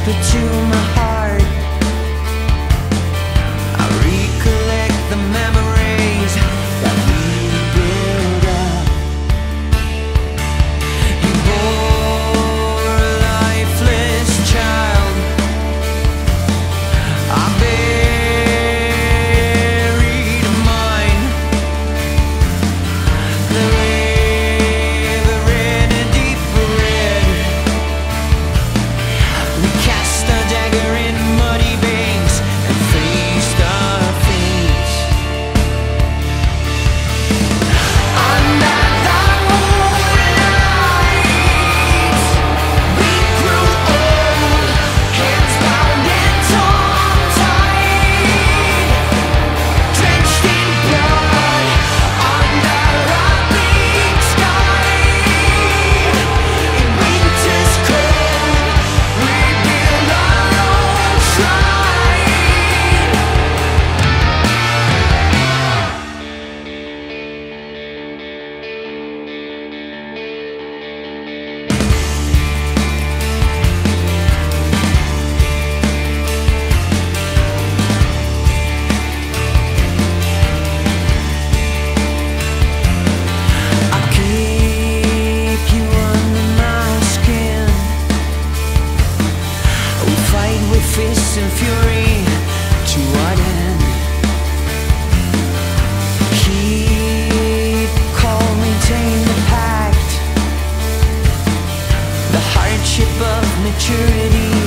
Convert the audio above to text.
whisper to my heart. I recollect the memories that we built up. You bore a lifeless child. I buried mine. The river ran a deeper red. We cast our dagger in muddy banks and faced our fates. Under the moonlight, we grew old, hands bound and tongue-tied, drenched in blood under a bleak sky. In winter's cold, we build our own shrine. I keep you under my skin. We fight with fists and fury. To what end? Keep calm, maintain the pact. The hardship of maturity.